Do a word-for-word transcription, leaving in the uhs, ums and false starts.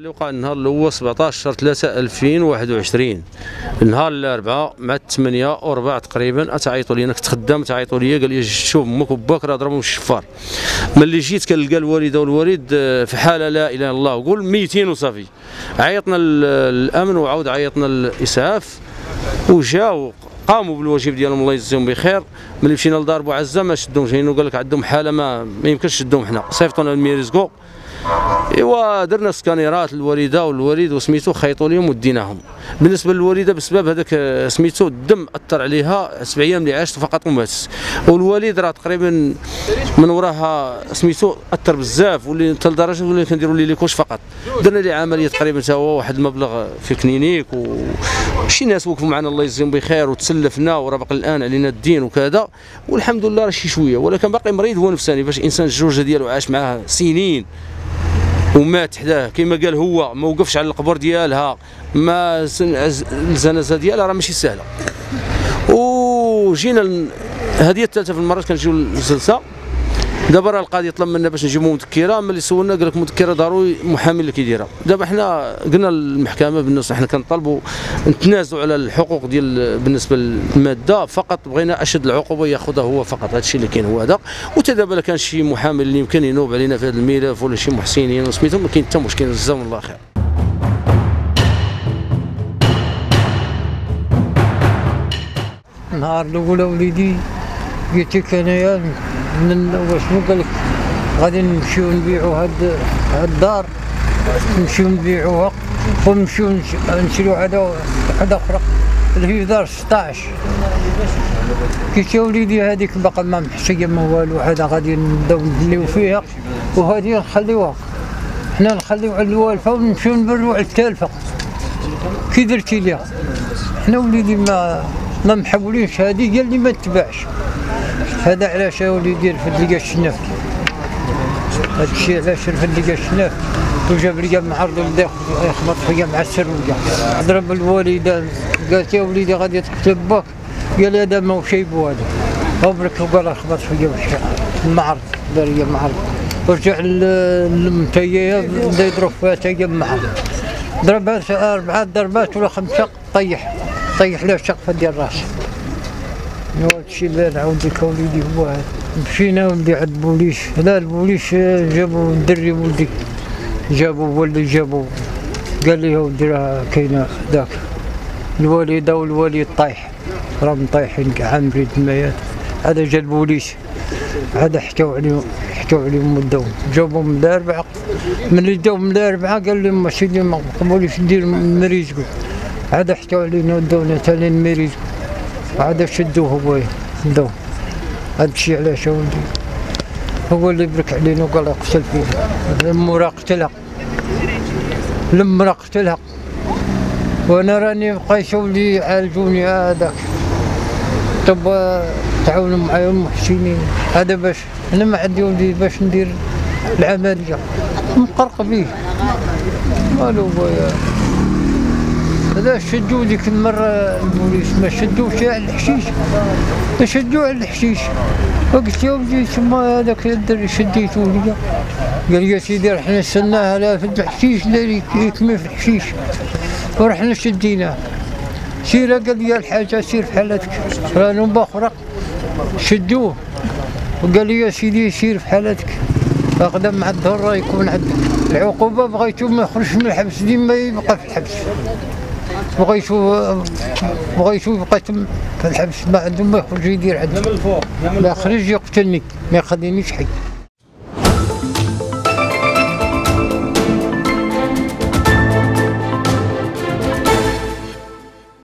اللي وقع النهار الاول سبعطاش شهر ثلاثة ألفين وواحد وعشرين، النهار الاربعاء مع الثمانية وربع تقريبا تعيطوا لي، انا كنت خدام تعيطوا لي، قال لي شوف امك وباك راه ضربهم الشفار. ملي جيت كنلقى الوالده والوالد في حاله لا اله الا الله، وقول ميتين وصافي. عيطنا الامن وعاود عيطنا الاسعاف وجاو قاموا بالواجب ديالهم الله يجزيهم بخير. ملي مشينا لدار بوعزه ما شدهمش، لانه قال لك عندهم حاله ما ما يمكنش شدهم حنا، صيفطونا لميريزكو. ايوا درنا سكانيرات للوالده والوالد وسميتو خيطوا لهم وديناهم. بالنسبه للوالده بسبب هذاك سميتو الدم اثر عليها سبع ايام اللي عاشت فقط وماتت، والوالد راه تقريبا من وراها سميتو اثر بزاف، واللي حتى لدرجه ولا كنديروا ليه ليكوش فقط. درنا ليه عمليه تقريبا حتى هو واحد المبلغ في الكلينيك، وشي ناس وقفوا معنا الله يجزيهم بخير وتسلفنا، وراه باقي الان علينا الدين وكذا، والحمد لله راه شي شويه، ولكن باقي مريض هو نفساني. باش انسان الجوجه ديالو عاش معاه سنين ومات حداه كما قال هو، ما وقفش على القبر ديالها، ما الجنازه ديالها راه ماشي سهله. وجينا هذه الثالثه في المرات كنجيو للجلسه. دابا راه القاضي طلب منا باش نجيبو مذكره، ملي سولنا قال لك مذكره ضروري محامي اللي كيديرها. دابا حنا قلنا للمحكمه بالنسبه حنا كنطالبوا نتنازلوا على الحقوق ديال بالنسبه للماده، فقط بغينا اشد العقوبه ياخذها هو فقط، هذا الشيء اللي كاين هو هذا. وتا دابا كان شي محامي اللي يمكن ينوب علينا في هذا الملف ولا شي محسنين وسميتهم، ما كاين حتى مشكل، جزاهم الله خير. النهار الاول وليدي قلت لك انايا من واشنو قال لك غادي نمشيو نبيعوا هاد هاد الدار، نمشيو نبيعوها ونمشيو نشريو عاد واحده اخرى اللي في دار ستطاش. قلت يا وليدي هذيك باقا ما محشيه ما والو، هذا غادي نبداو نبنيو فيها وهذه نخليوها، حنا نخليو على الوالفه ونمشيو نبروا على التالفه. كي درتي ليها حنا وليدي ما ما محولينش، هذه قال لي ما تباعش. هذا علاش يا وليدي رفد لي الشناف، هذا الشيء علاش رفد لي الشناف وجاب لي معرض ولدي يخبط فيا مع السروجه. ضرب الوالده قالت يا وليدي غادي تقتل باك، قال لي هذا ما شيء بو هذا وبرك، وقال خبط فيا المعرض، دار لي معرض. ورجع للمتيا بدا يضرب فيها تايا معرض، ضربها اربعه ضربات ولا خمسه، طيح طيح له الشقفه ديال راسه. هذا الشيء اللي نعاود لك وليدي هو هذا. مشينا ولدي عند البوليس، لا البوليس جابوا الدري ولدي، جابوا ولدي جابوا قال لي ولدي راه كاينه ذاك الوالده والوالد طايح، راهم طايحين كاع عامرين الميات. هذا جا البوليس عاد حكاو عليهم حكاو عليهم وداوهم، جابوهم من الاربعه. ملي داوهم من الاربعه قال لهم سيدي ما قبوليش ندير مريزكو، عاد حكاو علينا وداونا تاني لميريزكو، عاد شدوه هو داوه. هذا الشيء علاش ولدي هو اللي برك علينا وقال قتل فيه، المرا قتلها المرا قتلها، وانا راني بقيت ولدي يعالجوني هذاك. طب تعاونوا معايا المحسنين هذا باش انا ما عندي ولدي باش ندير العمليه، مقرق بيه والو هو. هذا شدوا ديك المره البوليس ما شدوش على الحشيش، شدوه على الحشيش. وقلت يا ولدي ثم هذاك الدري شديتو ليا، قال لي يا سيدي رحنا نستناه لا في الحشيش لا يكمل في الحشيش، ورحنا شديناه. سير قال لي الحاجه سير في حالتك، راه باخرى شدوه وقال لي يا سيدي سير في حالتك، اقدم مع الظهر يكون عندك العقوبه. بغيتو ما يخرجش من الحبس، ديما يبقى في الحبس. بغيتو بغيتو يبقى في الحبس، ما عنده ما يخرج يدير عندي، لا خرج يقتلني ما يخلينيش حي.